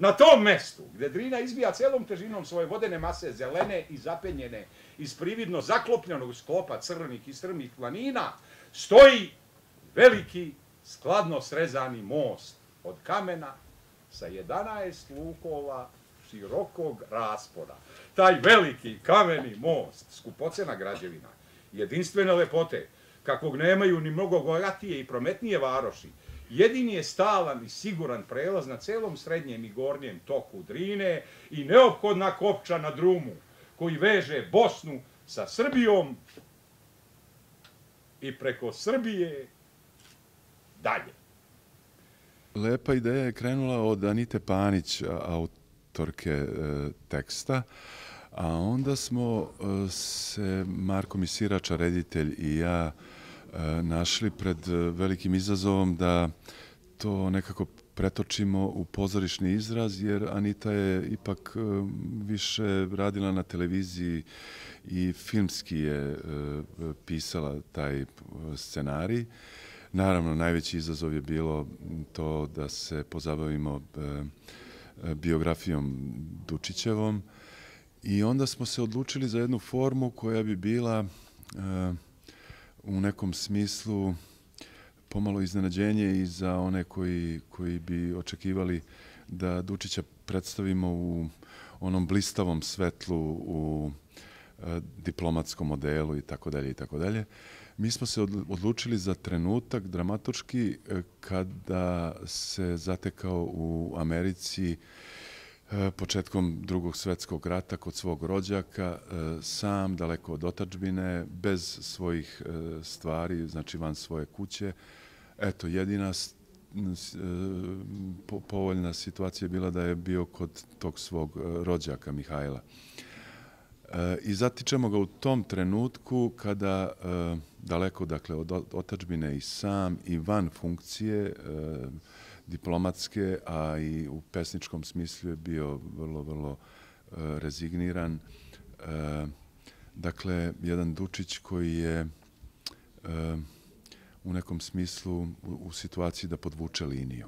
Na tom mestu, gde Drina izbija celom težinom svoje vodene mase, zelene i zapenjene, iz prividno zaklopljenog sklopa crvenih i strmih planina, stoji veliki, skladno srezani most od kamena sa 11 lukova širokog raspona. Taj veliki kameni most, skupocena građevina, jedinstvene lepote, kakvog nemaju ni mnogo bogatije i prometnije varoši, jedini je stalan i siguran prelaz na celom srednjem i gornjem toku Drine i neophodna kopča na drumu koji veže Bosnu sa Srbijom i preko Srbije dalje. Lepa ideja je krenula od Anite Panić, autorke teksta, a onda smo se Marko Misirača, reditelj, i ja našli pred velikim izazovom da to nekako pretočimo u pozorišni izraz, jer Anita je ipak više radila na televiziji i filmski je pisala taj scenarij. Naravno, najveći izazov je bilo to da se pozabavimo biografijom Dučićevom i onda smo se odlučili za jednu formu koja bi bila u nekom smislu pomalo iznenađenje i za one koji bi očekivali da Dučića predstavimo u onom blistavom svetlu, u diplomatskom modelu i tako dalje i tako dalje. Mi smo se odlučili za trenutak dramaturški kada se zatekao u Americi početkom Drugog svetskog rata kod svog rođaka, sam, daleko od otadžbine, bez svojih stvari, znači van svoje kuće. Eto, jedina povoljna situacija je bila da je bio kod tog svog rođaka Mihajla. I zatičemo ga u tom trenutku kada daleko, dakle, od otadžbine i sam i van funkcije diplomatske, a i u pesničkom smislu je bio vrlo, vrlo rezigniran. Dakle, jedan Dučić koji je u nekom smislu u situaciji da podvuče liniju.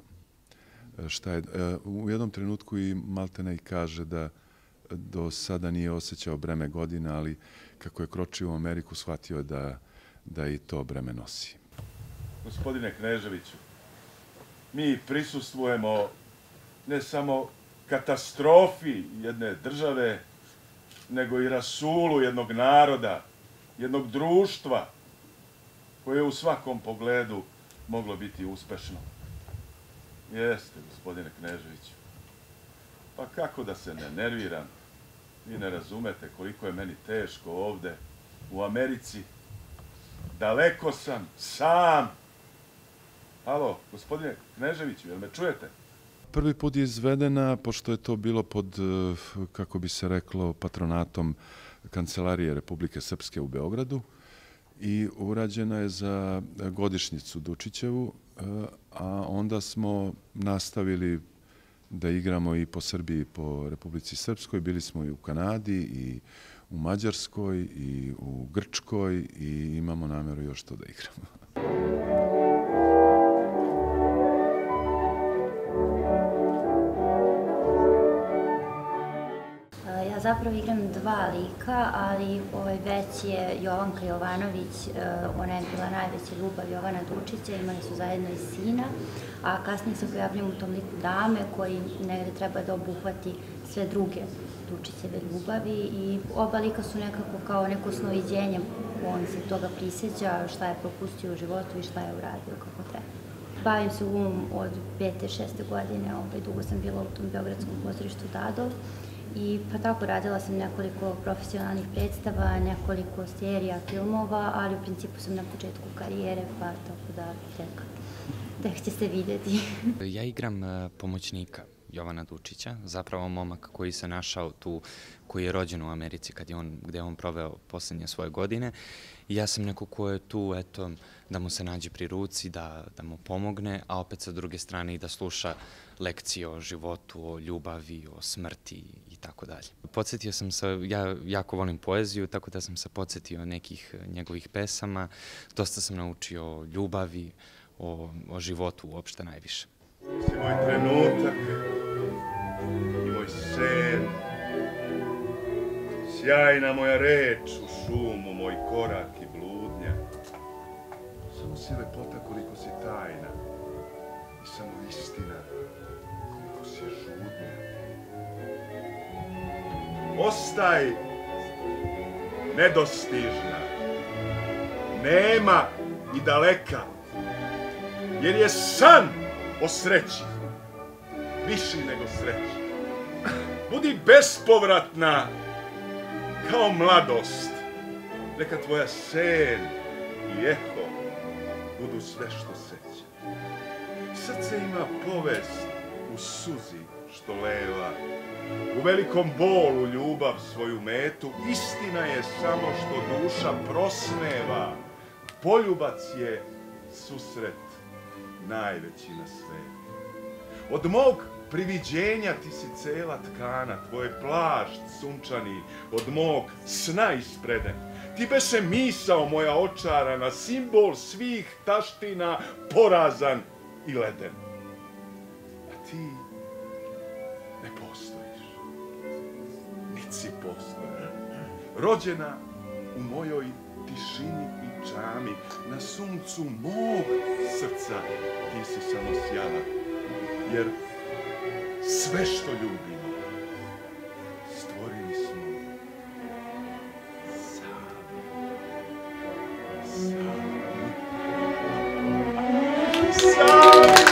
U jednom trenutku i maltene i kaže da do sada nije osjećao breme godina, ali kako je kročio u Ameriku, shvatio je da i to breme nosi. Gospodine Kneževiću, mi prisustvujemo ne samo katastrofi jedne države, nego i rasulu jednog naroda, jednog društva koje je u svakom pogledu moglo biti uspešno. Jeste, gospodine Kneževiću. Pa kako da se ne nerviram? Vi ne razumete koliko je meni teško ovde, u Americi. Daleko sam, sam. Alo, gospodine Kneževiću, jel me čujete? Prvi put je izvedena, pošto je to bilo pod, kako bi se reklo, patronatom Kancelarije Republike Srpske u Beogradu i urađena je za godišnjicu Dučićevu, a onda smo nastavili da igramo i po Srbiji i po Republici Srpskoj. Bili smo i u Kanadi i u Mađarskoj i u Grčkoj i imamo nameru još to da igramo. Ja zapravo igram dva lika, ali veći je Jovanka Jovanović, ona je bila najveća ljubav Jovana Dučića, imali su zajedno i sina, a kasnije se pojavljam u tom liku dame koji negde treba da obuhvati sve druge Dučićeve ljubavi i oba lika su nekako kao neko snoviđenje, on se toga prisjeća šta je propustio u životu i šta je uradio kako treba. Bavim se glumom od 5. 6. godine, dugo sam bila u tom beogradskom pozorištu Dadov. I pa tako radila sam nekoliko profesionalnih predstava, nekoliko serija, filmova, ali u principu sam na početku karijere, pa tako da tek će se vidjeti. Ja igram pomoćnika Jovana Dučića, zapravo momak koji se našao tu, koji je rođen u Americi gde je on proveo poslednje svoje godine. I ja sam neko ko je tu, eto, da mu se nađe pri ruci, da mu pomogne, a opet sa druge strane i da sluša lekcije o životu, o ljubavi, o smrti i tako dalje. Podsjetio sam se, ja jako volim poeziju, tako da sam se podsjetio nekih njegovih pesama. Dosta sam naučio o ljubavi, o životu uopšte najviše. Si moj trenutak, Sjajna moja reč u šumu, moj korak i bludnja. Samo si lepota koliko si tajna i samo istina koliko si žudnja. Ostaj nedostižna, nema i daleka, jer je san o sreći viši nego sreći. Budi bespovratna kao mladost, neka tvoja sen i eho budu sve što seća. Srce ima povest u suzi što leva, u velikom bolu ljubav svoju metu. Istina je samo što duša prosmeva, poljubac je susret najveći na svetu. Od mog priviđenja ti si cela tkana, tvoj plašt sunčani od mog sna ispreden. Ti beše misao moja očarana, simbol svih taština, porazan i leden. A ti ne postojiš, nit si postojala. Rođena u mojoj tišini i čami, na suncu mog srca ti si samo sjala, jer sve što ljubimo stvorili smo sami.